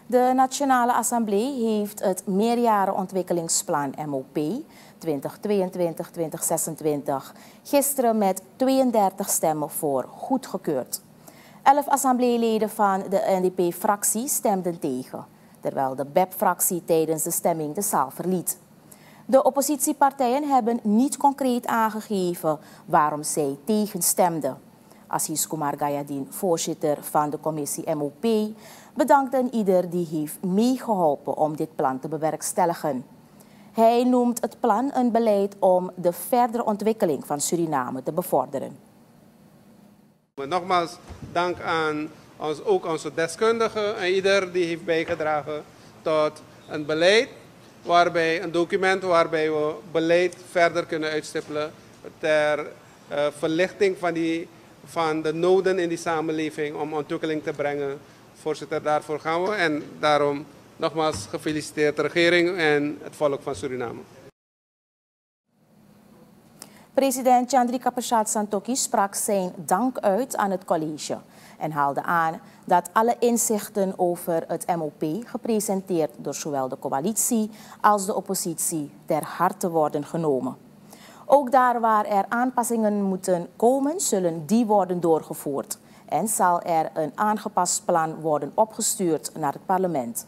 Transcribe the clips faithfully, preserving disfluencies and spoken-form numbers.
De Nationale Assemblée heeft het meerjarenontwikkelingsplan M O P twintig tweeëntwintig tot twintig zesentwintig gisteren met tweeëndertig stemmen voor goedgekeurd. Elf assembleeleden van de N D P-fractie stemden tegen, terwijl de B E P-fractie tijdens de stemming de zaal verliet. De oppositiepartijen hebben niet concreet aangegeven waarom zij tegenstemden. Assis Kumar Gayadin, voorzitter van de commissie M O P, bedankte ieder die heeft meegeholpen om dit plan te bewerkstelligen. Hij noemt het plan een beleid om de verdere ontwikkeling van Suriname te bevorderen. Nogmaals dank aan ons, ook onze deskundigen en ieder die heeft bijgedragen tot een beleid, waarbij, een document waarbij we beleid verder kunnen uitstippelen ter uh, verlichting van, die, van de noden in die samenleving om ontwikkeling te brengen. Voorzitter, daarvoor gaan we en daarom nogmaals gefeliciteerd de regering en het volk van Suriname. President Chandrika Persat Santokhi sprak zijn dank uit aan het college en haalde aan dat alle inzichten over het M O P, gepresenteerd door zowel de coalitie als de oppositie, ter harte worden genomen. Ook daar waar er aanpassingen moeten komen, zullen die worden doorgevoerd en zal er een aangepast plan worden opgestuurd naar het parlement.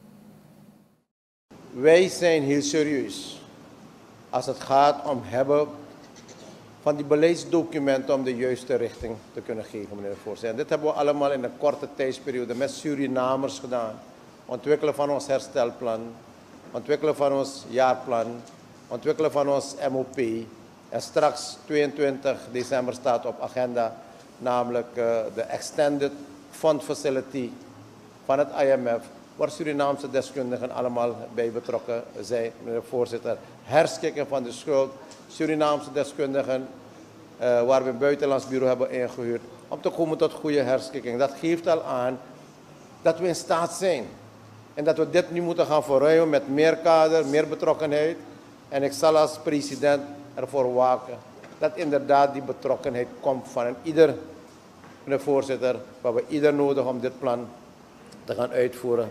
Wij zijn heel serieus als het gaat om hebben van die beleidsdocumenten om de juiste richting te kunnen geven, meneer de voorzitter. En dit hebben we allemaal in een korte tijdsperiode met Surinamers gedaan. Ontwikkelen van ons herstelplan, ontwikkelen van ons jaarplan, ontwikkelen van ons M O P. En straks tweeëntwintig december staat op agenda, namelijk uh, de Extended Fund Facility van het I M F, waar Surinaamse deskundigen allemaal bij betrokken zijn, meneer de voorzitter. Herschikking van de schuld, Surinaamse deskundigen, uh, waar we een buitenlands bureau hebben ingehuurd, om te komen tot goede herschikking. Dat geeft al aan dat we in staat zijn. En dat we dit nu moeten gaan verruimen met meer kader, meer betrokkenheid. En ik zal als president ervoor waken dat inderdaad die betrokkenheid komt van een ieder, meneer de voorzitter. We hebben ieder nodig om dit plan te gaan uitvoeren.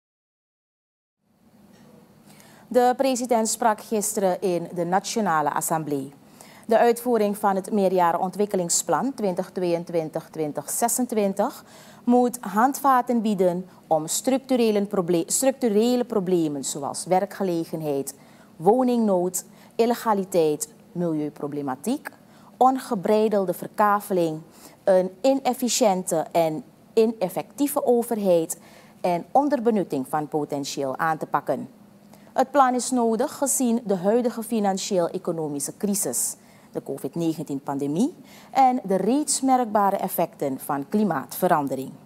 De president sprak gisteren in de Nationale Assemblée. De uitvoering van het meerjarenontwikkelingsplan twintig tweeëntwintig tot twintig zesentwintig moet handvaten bieden om structurele, proble structurele problemen zoals werkgelegenheid, woningnood, illegaliteit, milieuproblematiek, ongebreidelde verkaveling, een inefficiënte en ineffectieve overheid en onderbenutting van potentieel aan te pakken. Het plan is nodig gezien de huidige financieel-economische crisis, de COVID negentien pandemie en de reeds merkbare effecten van klimaatverandering.